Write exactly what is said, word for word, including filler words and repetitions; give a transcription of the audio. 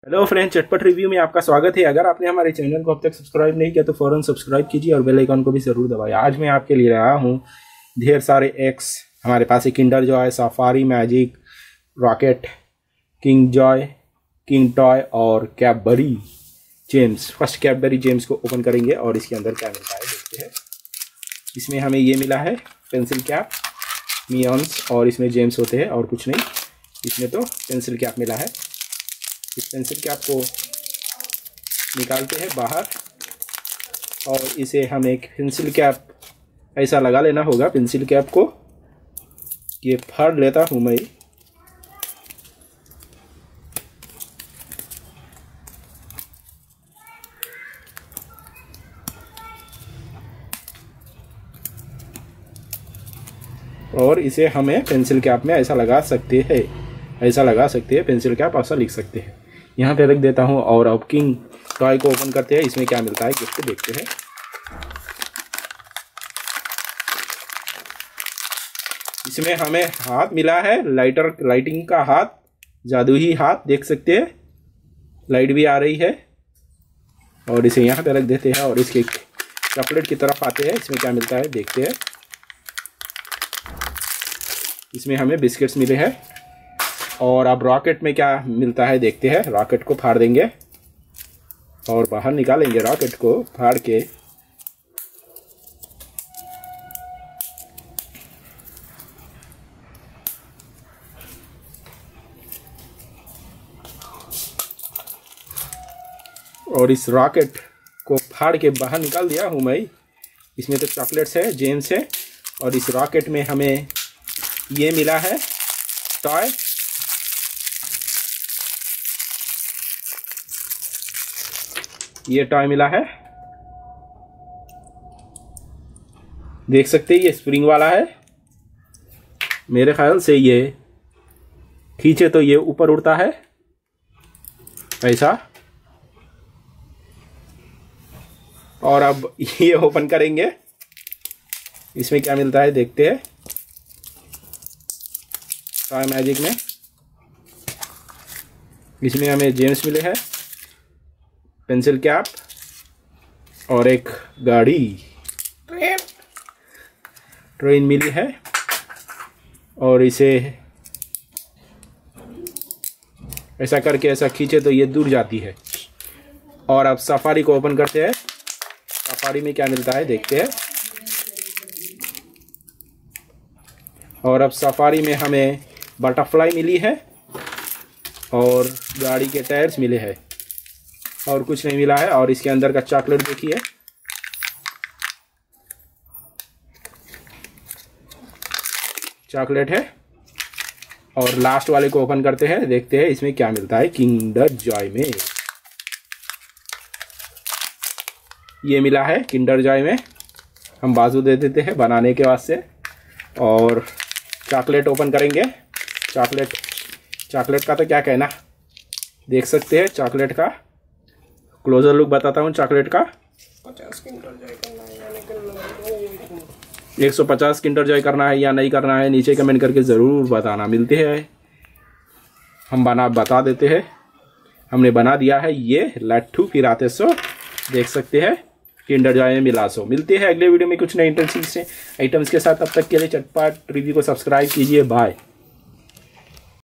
Hello friend, चटपट review में आपका स्वागत है। अगर आपने हमारे चैनल को अब तक सब्सक्राइब नहीं किया तो फौरन सब्सक्राइब कीजिए और बेल आइकन को भी जरूर दबाइए। आज मैं आपके लिए रहा हूँ ढेर सारे एक्स। हमारे पास एक Kinder Joy, Safari Magic, Rocket, King Joy, King Toy और Cadbury Gems. First Cadbury Gems को ओपन करेंगे और इसके अंदर क्या मिलता है देखते हैं। इसमें हमें ये मिला है पेंसिल कैप, मियॉन्स, और इसमें जेम्स होते हैं और कुछ नहीं। इसमें तो पेंसिल कैप मिला है। इस पेंसिल कैप को निकालते हैं बाहर और इसे हम एक पेंसिल कैप ऐसा लगा लेना होगा। पेंसिल कैप को ये फाड़ लेता हूँ मैं। और इसे हमें पेंसिल कैप में ऐसा लगा सकते हैं, ऐसा लगा सकते हैं पेंसिल कैप, ऐसा लिख सकते हैं। यहाँ पे रख देता हूँ और अब किंग टॉय को ओपन करते हैं। इसमें क्या मिलता है गिफ्ट देखते हैं। इसमें हमें हाथ मिला है, लाइटर, लाइटिंग का हाथ, जादुई हाथ, देख सकते हैं। लाइट भी आ रही है और इसे यहाँ पे रख देते हैं और इसके चॉकलेट की तरफ आते हैं। इसमें क्या मिलता है देखते हैं। इसमें हमें बिस्किट्स मिले हैं और अब रॉकेट में क्या मिलता है देखते हैं। रॉकेट को फाड़ देंगे और बाहर निकालेंगे रॉकेट को फाड़ के। और इस रॉकेट को फाड़ के बाहर निकाल दिया हूँ मैं। इसमें तो चॉकलेट्स है, जेम्स है और इस रॉकेट में हमें ये मिला है टॉय। ये टॉय मिला है, देख सकते हैं। ये स्प्रिंग वाला है। मेरे ख्याल से ये खींचे तो ये ऊपर उड़ता है ऐसा। और अब ये ओपन करेंगे। इसमें क्या मिलता है देखते हैं। टॉय मैजिक में इसमें हमें जेम्स मिले हैं, पेंसिल कैप और एक गाड़ी, ट्रेन ट्रेन मिली है। और इसे ऐसा करके ऐसा खींचे तो ये दूर जाती है। और अब सफारी को ओपन करते हैं। सफारी में क्या मिलता है देखते हैं। और अब सफारी में हमें बटरफ्लाई मिली है और गाड़ी के टायर्स मिले हैं और कुछ नहीं मिला है। और इसके अंदर का चॉकलेट देखिए। चॉकलेट है। और लास्ट वाले को ओपन करते हैं, देखते हैं इसमें क्या मिलता है। किंडर जॉय में ये मिला है। किंडर जॉय में हम बाजू दे देते हैं बनाने के वास्ते। और चॉकलेट ओपन करेंगे। चॉकलेट चॉकलेट का तो क्या कहना, देख सकते हैं। चॉकलेट का क्लोजर लुक बताता हूँ। चॉकलेट का एक सौ पचास किंडर जॉय करना है या नहीं करना है नीचे कमेंट करके ज़रूर बताना। मिलते हैं, हम बना बता देते हैं। हमने बना दिया है ये लट्ठू फिराते सो, देख सकते हैं। किंडर जॉय में मिला सो। मिलते हैं अगले वीडियो में कुछ नए इंटरेस्टिंग से आइटम्स के साथ। तब तक के लिए चटपट रिव्यू को सब्सक्राइब कीजिए। बाय।